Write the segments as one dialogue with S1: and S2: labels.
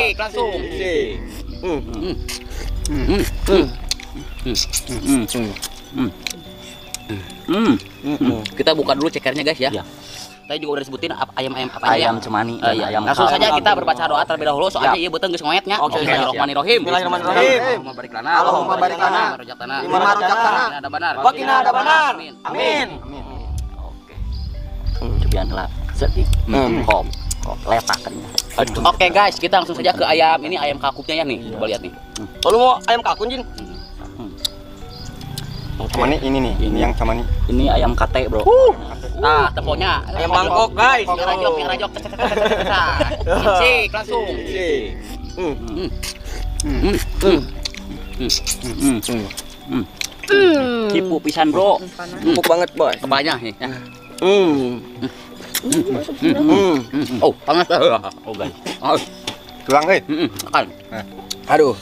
S1: Sik langsung. Sik. Kita buka dulu cekernya guys ya. Tadi juga udah disebutin ayam-ayam apa
S2: ayam cemani, ayam
S1: langsung saja kita berbaca doa terlebih dahulu soalnya ieu beuteung geus ngoyetnya. Bismillahirrahmanirrahim.
S2: Allahumma barik lana, Allahumma barik lana, lima rujakna,
S1: ada benar.
S2: wakina ada benar. Amin. Oke. Cobian lah sedih. Kok letakan.
S1: Oke guys, kita langsung saja ke ayam ini, ayam kakupnya ya nih. Coba lihat nih.
S3: Kalau mau ayam kakun Jin.
S2: Cemani ini nih, ini yang cemani. Ini ayam kate, Bro.
S1: Nah, teponya
S3: Ayam Bangkok guys.
S1: Yang rajok. Sik langsung. Sik.
S2: Kipu pisan, Bro.
S3: Empuk banget boy.
S1: Kebanyak nih. Ya.
S3: Oh
S1: Panas.
S2: Oh, guys.
S3: tulang
S1: Makan.
S3: Aduh.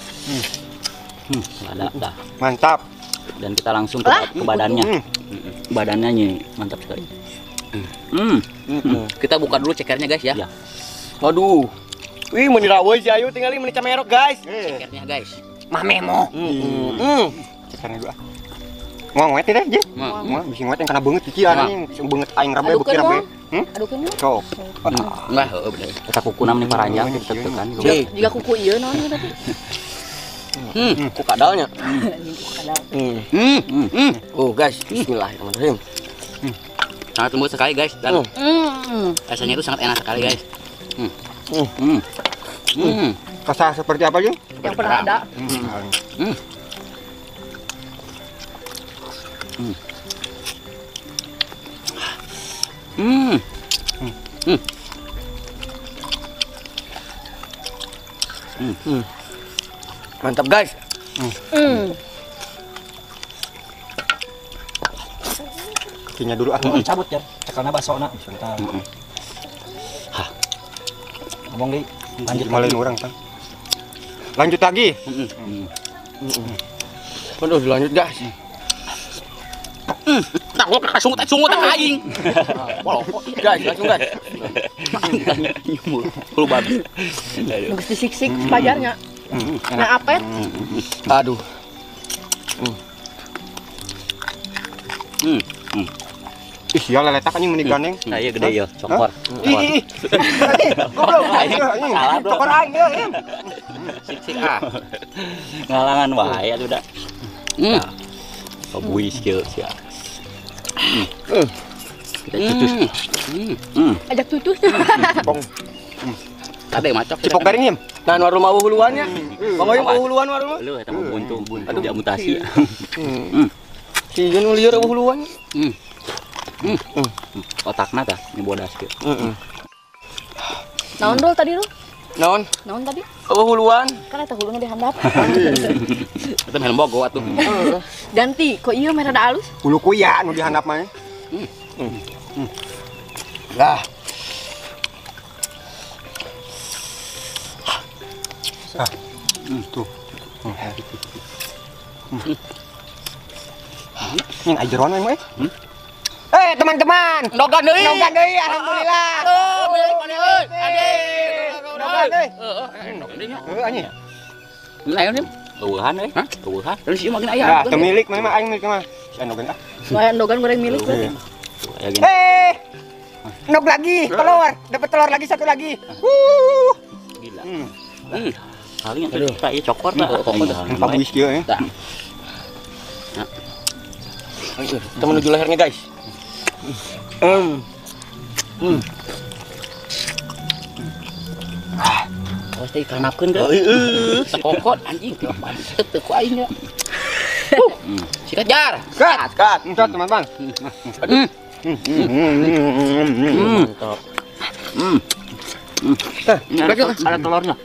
S2: Ada.
S3: Mantap.
S2: Dan kita langsung ke badannya. Badannya nih mantap sekali.
S1: Kita buka dulu cekernya guys ya.
S2: Ya.
S3: Waduh. Wih, meni raweuh si Ayu tinggalin meni camerok guys.
S1: Cekernya guys.
S3: Mamemo. Cekernya dua. Ngoet deh, Jin. Bisa ngoet yang kena banget cicilan anjing, sing banget aing rabe bukti rabe.
S4: Adukeun mah.
S3: Sok.
S1: Enggak, bener.
S2: Kita kukunam nih paranjang ditekan.
S4: Jika kuku ieu naon tapi.
S3: Ku kadalnya.
S1: Kadal.
S3: Guys, bismillahirrahmanirrahim.
S1: Sangat lembut sekali guys dan rasanya itu sangat enak sekali guys.
S3: Rasa seperti apa, Jin?
S4: Yang pernah ada.
S3: Mantap guys. Kinya dulu
S5: cabut ya, tekalna basona sebentar. Ngomong deh,
S3: lanjut mulai orang kan. Lanjut lagi. Aduh, lanjut guys.
S1: Tak gua sungut aing.
S3: Guys, langsung guys.
S1: Lu babi.
S4: Geus disik-sik pajarnya. Nah, apet.
S3: Aduh. Ih, ya leletak anjing meni gandeng.
S2: Nah, iya gede ya, cokor.
S3: Ih. Goblok.
S2: Salah, Bro.
S3: Cokor aing ya.
S1: Sik ah.
S2: Ngalangan wae atuh da. Kebuis kieu sia. Kita tutus.
S4: Ajak tutus.
S1: Ada yang macok.
S3: Cipok garing him. Nah, warung mau huluannya. Pokoknya mau huluan warung.
S2: Lu eta mah buntu dia mutasi.
S3: Si Jun lieur huluan.
S2: Otakna tah ini bodas kieu.
S4: Naon dul tadi lu?
S3: Naon?
S4: Naon tadi?
S3: Huluan.
S4: Kan eta huluna dihandap.
S1: Kita helm bogo atuh.
S4: Ganti, kok ieu merah da alus?
S3: Hulu kuya nu dihandap mah. Lah. Tuh. Yang ajaran emang teman-teman.
S1: Nogan deui.
S3: Alhamdulillah.
S1: Milik mana euy? Ade.
S3: Nogan deui.
S1: Nogan deui nya.
S3: Anjing.
S1: Lain nih.
S2: Eueuhan euy.
S1: Hah?
S2: Eueuhan.
S1: Terus ieu makin
S3: Ya,
S1: aya.
S3: milik mah aing milik mah. Si Nogan ah.
S4: Wah, Dogan goreng milik berarti.
S2: Ya gini.
S3: Nog lagi, telur. Dapat telur lagi satu lagi.
S2: Gila. Paling kita ieu cokor tah.
S3: Empat buis kieu ya.
S1: Dah.
S3: Kita menuju lehernya guys.
S1: Awas teh kanapkeun deh. Sekokot anjing teu ku aing ya. Sikat jar.
S3: Kat, teman-teman.
S1: Mantap.
S2: Ada telurnya.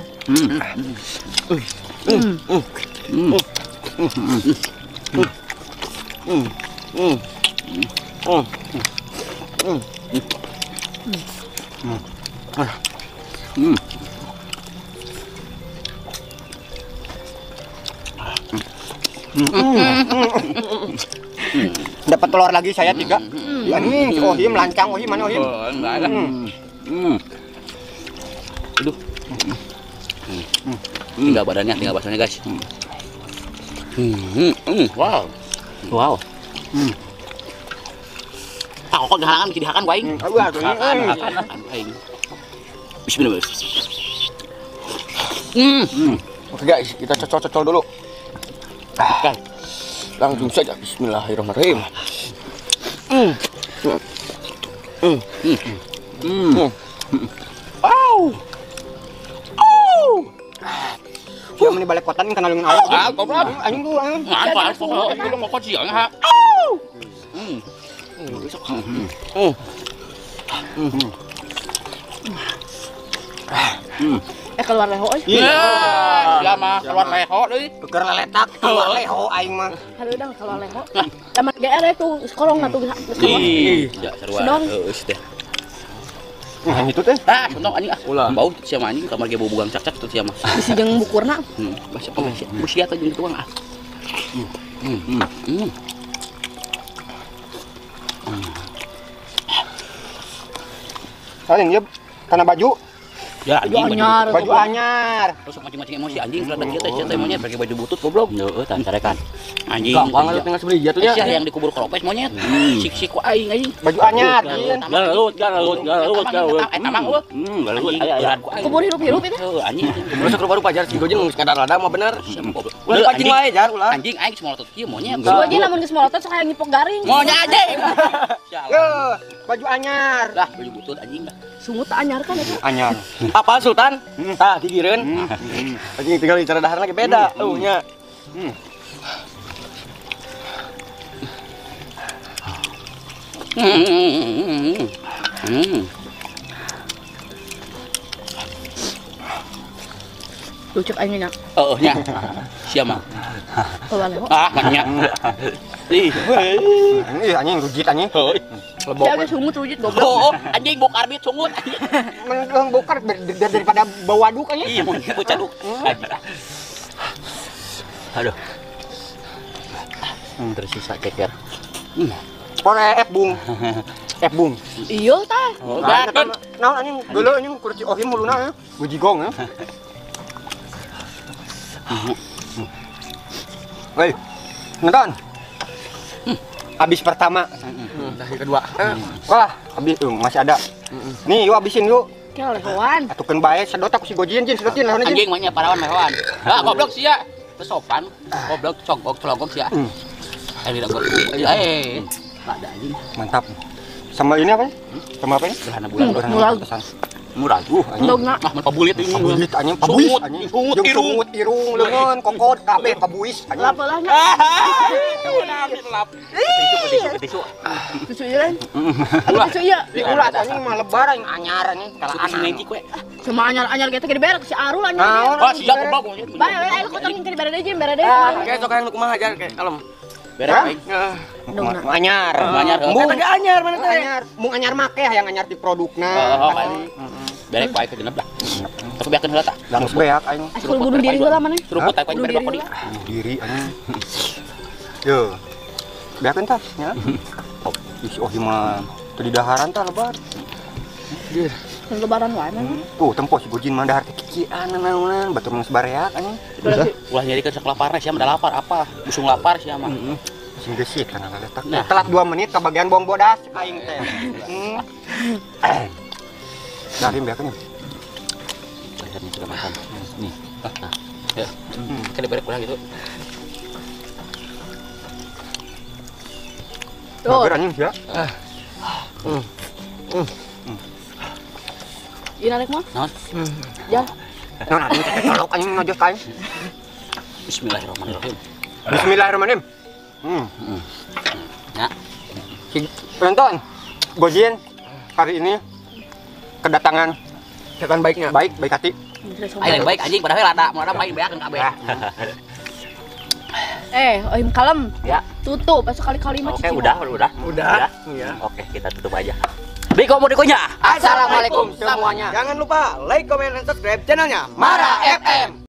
S3: Dapat telur lagi saya 3. Anjing, si Ohim lancang, Ohim mana Ohim?
S1: Enggak ada.
S2: Aduh.
S1: Tinggal badannya, tinggal baksonya guys. Wow.
S2: Wow.
S1: Ah, kok dihalangan, dihakan ku aing.
S3: Hakan.
S1: Aing. Bismillah.
S3: Oke guys, kita cocol-cocol dulu.
S1: Oke.
S3: Langsung saja bismillahirrahmanirrahim.
S1: Wow.
S3: Siapa nih balik kota nih kenal dengan Arab?
S1: Ah, goblok.
S3: Anjing tuh.
S1: Nggak, itu lo kok siang ha.
S4: Keluar leho euy.
S1: Iya, mah keluar leho deui.
S3: Tuker leletak, keluar leho aing mah.
S4: Hadeudang keluar leho. Tamat GR tuh sekolong atuh geus keluar.
S1: Ya, sarua.
S4: Sedong.
S1: Heus teh.
S3: Nah, itu teh.
S1: Ah, contoh anjing ah. Ulah. Bau sia mah anjing kamar ge bau bugang cak-cak tuh sia mah.
S4: Bisi jeung bukurna.
S1: Masih apa sih? Musia teh jeung tuang ah.
S3: Kalian dia karena baju
S1: Ya, anjing
S4: anyar.
S3: baju anyar.
S1: Terus mancing-mancing emosi anjing selada kita teh monyet pakai baju butut goblok.
S2: Heeh, tan sarekan.
S1: Anjing.
S3: Gampang lu tinggal sebeli jatuhnya.
S1: Sia yang dikubur keropes monyet. Sik-sik ku aing anjing.
S3: Baju anyar. Iya.
S2: Galut.
S1: Emang eueuh.
S2: Galut.
S1: Berat ku aing.
S4: Kubur hirup-hirup itu.
S1: Heuh, anjing.
S3: Terus rupa-rupa pajar si Gojeng sekadar lada mah bener.
S1: Goblok.
S3: Ulah pancing wae jar ulah.
S1: Anjing aing semua otot kieu monyet.
S4: Gua aja lamun geus molotot sok hayang nyipok garing.
S1: Monyet anjing.
S3: Yo, baju anyar.
S1: Lah, baju butut anjing.
S4: Sungut anyar kan itu.
S3: Anyar. Apa Sultan? Tah digireun. Anjing tinggal cara dahar lagi beda. Nya.
S4: Lucuk aing nya.
S1: Nya. Sia mah.
S4: Keluar leho.
S1: Ah, banyak. Ih.
S3: Ih anjing rujit anjing.
S1: Heuh.
S4: Dia ge sungut rujit goblok.
S1: Oh, anjing bau karbit sungut anjing.
S3: Mending bokar daripada bau waduk anjing.
S1: Iya, monyet bocah duk.
S2: Aduh. Tersisa ceker.
S3: Pon F bung. F bung.
S4: Iya tah.
S1: Oh, gaten.
S3: Naon anjing geuleuh anjing kurci ohim muluna ya. Bujigong ya. Woi. Nonton. Habis pertama. Dari kedua. Wah, habis masih ada. Nih, yuk habisin yuk.
S4: Kira lehoan.
S3: Atukeun bae sedot aku si Gojien jin sedotin lawan aja.
S1: Anjing mah nya parawan mehoan. Ah, goblok sia. Teu sopan. Goblok cogok celogok sia. Ayo tidak gua. Ada anjing.
S3: Mantap. Sama ini apa? Sama apa ini?
S1: Gerhana bulan.
S4: Murah.
S1: Murah.
S4: Dogna.
S1: Ah, mun pabulit ini.
S3: Pabulit anjing, pabuis
S1: Sungut,
S3: anjing.
S1: sungut,
S3: Jeung
S1: irung.
S3: sungut, irung, leungeun, kokod, kabeh pabuis anjing.
S4: Lapelahnya.
S1: Lap.
S2: Tisu.
S4: Susu ieu lain. Susu ieu.
S3: Diulat anjing mah lebar anjing anyar anjing kalaan.
S1: Magic we.
S4: Sama anyar-anyar kita ke dibere si Arul anyar.
S3: Naon?
S1: Oh, sia goblok monyet.
S4: Bae ayo kotorin ke dibere deui bere deui.
S3: Kayak sok yang kumaha aja kayak kalem.
S1: Beres baik.
S4: Dogna.
S3: Anyar.
S1: Anyar, heeh.
S3: Mung anyar mana teh? Anyar. Mung anyar make hayang anyar di produkna.
S1: Oh, balik. Beres baik genep lah. Tapi biarkeun heula tah.
S3: Langsung beak aing.
S4: Aku bunuh diri heula mana?
S1: Seruput tak paling
S4: Bunuh
S1: beres
S4: diri
S1: kodi.
S4: heula.
S3: Diri anjing. Yo. Beakeun tah nya. Isi oh mah teu di daharan tah lebar.
S4: Lebaran wae mana?
S3: Tuh tempo si Gojin mah dahar teh kician naonan batur geus bareak anjing.
S1: Ulah nyarikeun sak laparna sia mah da lapar apa? Busung lapar sia mah.
S3: Sing gesit kana letak.
S1: Nah.
S3: Telat 2 menit ke bagian bong bodas aing teh. Dari beakeun.
S2: Bayar nih sudah makan. Nih.
S1: Nah. Ya. Kan dibere kurang gitu.
S4: Tuh.
S3: Bager anjing sia.
S4: Ieu narek mah?
S1: Naon?
S4: Ya.
S3: Naon anjing teh colok anjing ngajos kain.
S1: Bismillahirrahmanirrahim.
S3: Bismillahirrahmanirrahim.
S1: Ya.
S3: Si penonton Gojien hari ini kedatangan setan baiknya. Baik hati.
S1: Ayo yang baik anjing padahal ada main beakeun kabeh.
S4: Ohim kalem.
S1: Ya.
S4: Tutup, besok kali-kali mah.
S2: Oke, udah.
S3: Iya.
S2: Oke, kita tutup aja. Dikonya.
S3: Assalamualaikum semuanya. Jangan lupa like, comment, dan subscribe channelnya Mara FM.